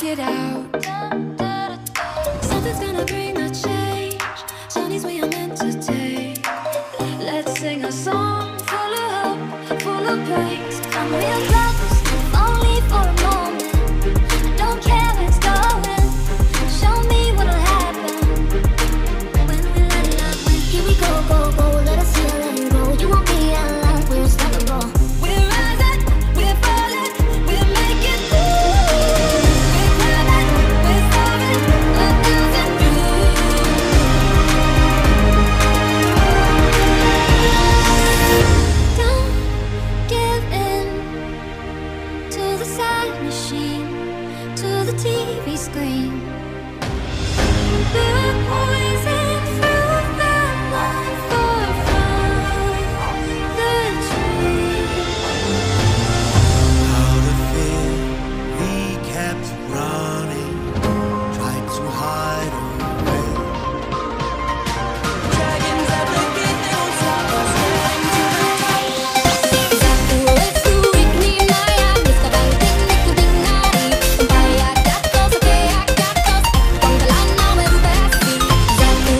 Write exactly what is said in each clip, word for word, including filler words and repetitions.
it out. Something's gonna bring a change. Journey's we are meant to take. Let's sing a song full of hope, full of praise. I'm real close, if only for a moment. Don't care where it's going. Show me what'll happen when we let it happen. Here we go, go, go. Let us feel, let it go. You won't be alive. We're unstoppable. We're rising, we're falling, we're making through. We're climbing, we're soaring, a thousand views. Don't give in to the sad machine, to the T V screen. We're poison through the night, far from the tree. Out of fear, we kept running, tried to hide away. Dragons at the gate, they won't stop us getting to the top. Satu weekly Maya, Mister Banting, Niku Dinari. Maya gatos, okay, gatos. Panggalan namin besti. Satu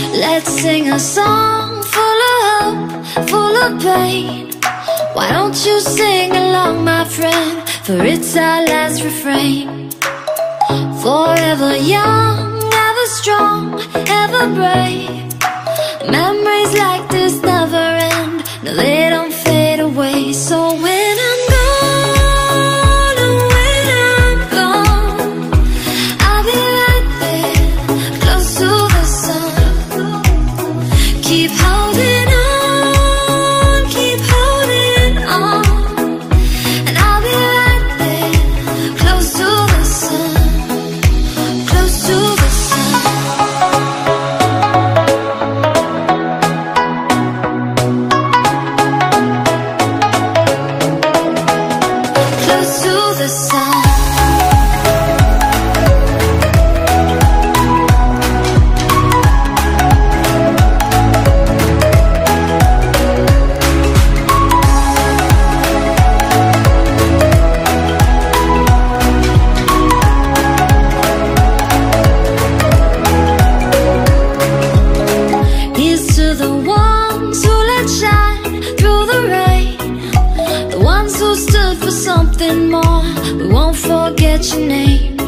Let's sing a song full of hope, full of pain. Why don't you sing along, my friend? For it's our last refrain. Forever young, ever strong, ever brave. Memories like this never end. No, they don't fade away. So when I'm gone, and when I'm gone, I'll be right there, close to the sun. Keep holding on, keep holding on, and I'll be right there, close to the sun, close to the sun. Close to the sun. Here's to the ones who let shine through the rain, the ones who stood for something more. We won't forget your name.